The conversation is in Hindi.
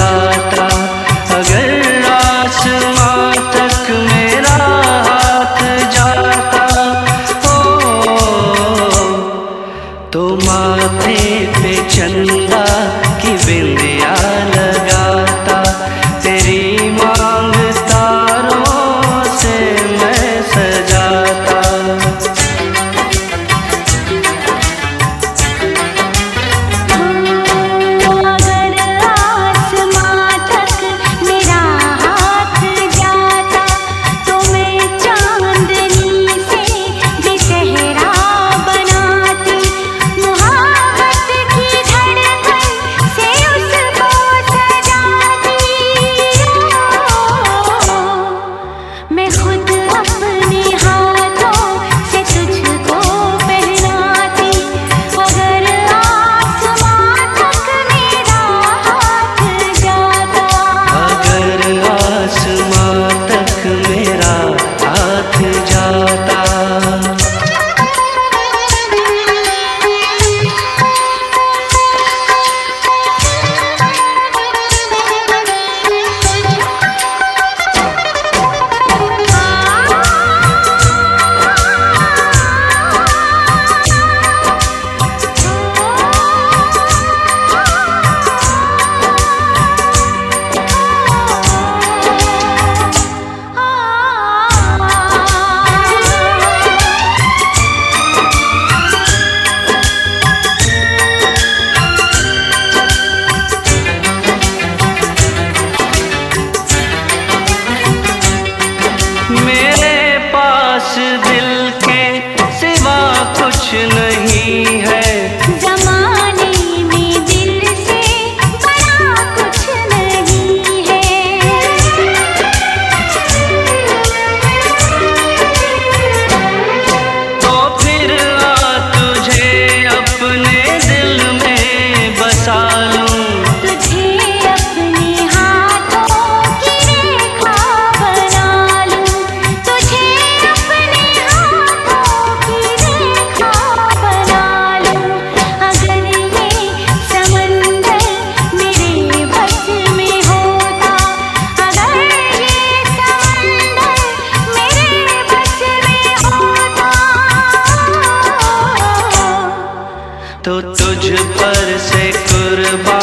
जाता। अगर आसमां तक मेरा हाथ जाता हो तो माथे पे चंदा की बिंदिया लगाता। तेरी मांग तारों से मैं सजाता। दिल के सिवा कुछ नहीं है। ज़माने में दिल से बड़ा कुछ नहीं है। तो फिर आ तुझे अपने दिल में बसा लूं। तुझे अपने हाथों की रेखा बना लूं। तुझे तो तुझ पर से कुर्बान